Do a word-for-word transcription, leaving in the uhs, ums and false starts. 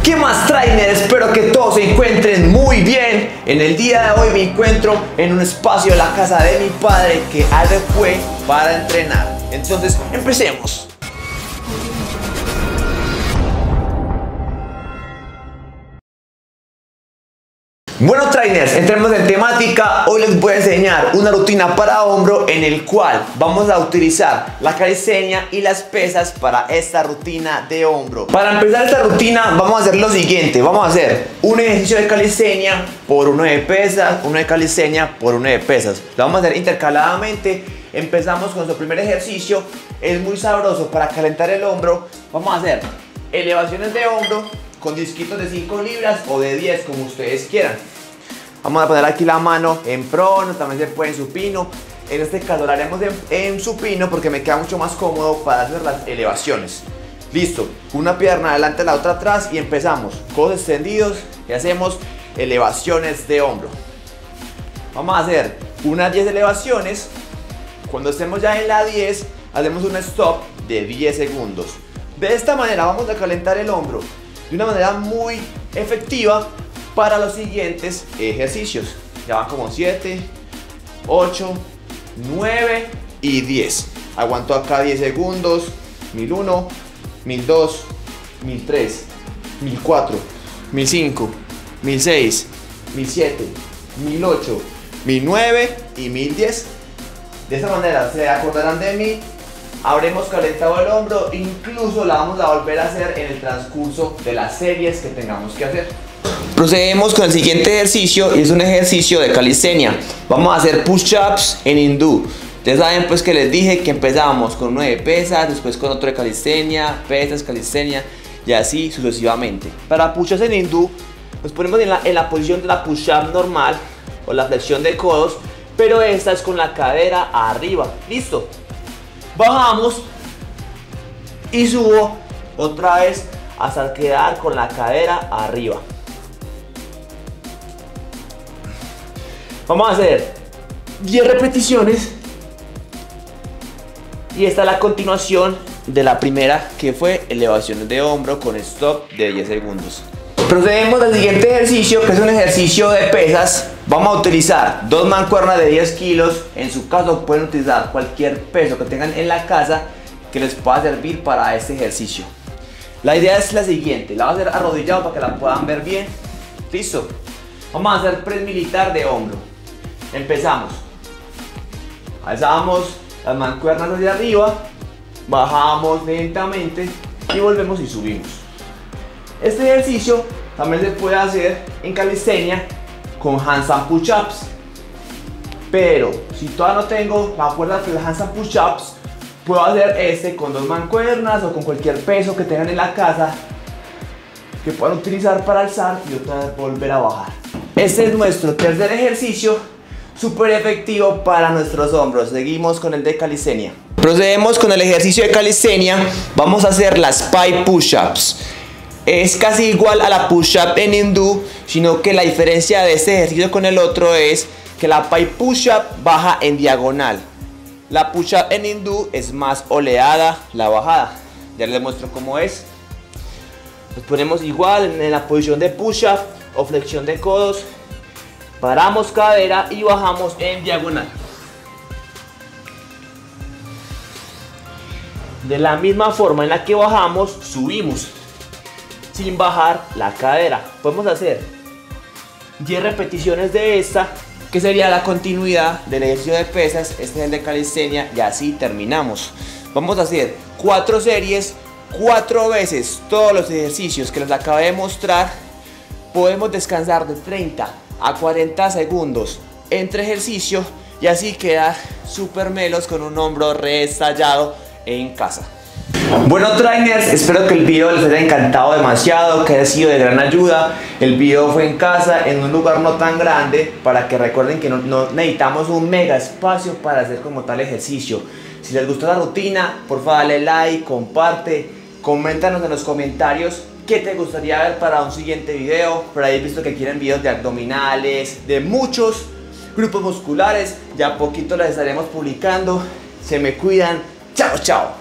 ¿Qué más, trainers? Espero que todos se encuentren muy bien. En el día de hoy me encuentro en un espacio de la casa de mi padre que adecué para entrenar. Entonces, empecemos. Bueno, trainers, entremos en temática. Hoy les voy a enseñar una rutina para hombro en el cual vamos a utilizar la calistenia y las pesas para esta rutina de hombro. Para empezar esta rutina vamos a hacer lo siguiente. Vamos a hacer un ejercicio de calistenia por uno de pesas, uno de calistenia por uno de pesas. Lo vamos a hacer intercaladamente. Empezamos con nuestro primer ejercicio. Es muy sabroso para calentar el hombro. Vamos a hacer elevaciones de hombro con disquitos de cinco libras o de diez, como ustedes quieran. Vamos a poner aquí la mano en prono, también se puede en supino. En este caso lo haremos en, en supino porque me queda mucho más cómodo para hacer las elevaciones. Listo, una pierna adelante, la otra atrás y empezamos. Codos extendidos y hacemos elevaciones de hombro. Vamos a hacer unas diez elevaciones. Cuando estemos ya en la diez, hacemos un stop de diez segundos. De esta manera vamos a calentar el hombro de una manera muy efectiva para los siguientes ejercicios. Ya van como siete, ocho, nueve y diez. Aguanto acá diez segundos. mil uno, mil dos, mil tres, mil cuatro, mil cinco, mil seis, mil siete, mil ocho, mil nueve y mil diez. De esta manera se acordarán de mí. Habremos calentado el hombro, incluso la vamos a volver a hacer en el transcurso de las series que tengamos que hacer. Procedemos con el siguiente ejercicio y es un ejercicio de calistenia. Vamos a hacer push-ups en hindú. Ustedes saben pues que les dije que empezamos con uno de pesas, después con otro de calistenia, pesas, calistenia y así sucesivamente. Para push-ups en hindú nos ponemos en la, en la posición de la push-up normal o la flexión de codos, pero esta es con la cadera arriba. ¿Listo? Bajamos y subo otra vez hasta quedar con la cadera arriba. Vamos a hacer diez repeticiones y esta es la continuación de la primera, que fue elevaciones de hombro con stop de diez segundos. Procedemos al siguiente ejercicio, que es un ejercicio de pesas. Vamos a utilizar dos mancuernas de diez kilos. En su caso pueden utilizar cualquier peso que tengan en la casa que les pueda servir para este ejercicio. La idea es la siguiente, la vamos a hacer arrodillado para que la puedan ver bien. Listo. Vamos a hacer press militar de hombro. Empezamos. Alzamos las mancuernas hacia arriba, bajamos lentamente y volvemos y subimos. Este ejercicio también se puede hacer en calistenia con handstand push-ups, pero si todavía no tengo la cuerda de handstand push-ups, puedo hacer este con dos mancuernas o con cualquier peso que tengan en la casa que puedan utilizar para alzar y otra vez volver a bajar. Este es nuestro tercer ejercicio, súper efectivo para nuestros hombros. Seguimos con el de calistenia. Procedemos con el ejercicio de calistenia. Vamos a hacer las pie push-ups. Es casi igual a la push-up en hindú, sino que la diferencia de este ejercicio con el otro es que la pie push-up baja en diagonal. La push-up en hindú es más oleada la bajada. Ya les muestro cómo es. Nos ponemos igual en la posición de push-up o flexión de codos. Paramos cadera y bajamos en diagonal. De la misma forma en la que bajamos, subimos sin bajar la cadera. Podemos hacer diez repeticiones de esta, que sería la continuidad del ejercicio de pesas. Este es el de calistenia y así terminamos. Vamos a hacer cuatro series, cuatro veces todos los ejercicios que les acabé de mostrar. Podemos descansar de treinta a cuarenta segundos entre ejercicios y así quedar súper melos con un hombro reestallado en casa. Bueno, trainers, espero que el video les haya encantado demasiado, que haya sido de gran ayuda. El video fue en casa, en un lugar no tan grande, para que recuerden que no, no necesitamos un mega espacio para hacer como tal ejercicio. Si les gustó la rutina, por favor dale like, comparte, coméntanos en los comentarios qué te gustaría ver para un siguiente video. Por ahí he visto que quieren videos de abdominales, de muchos grupos musculares. Ya poquito las estaremos publicando. Se me cuidan. Chao, chao.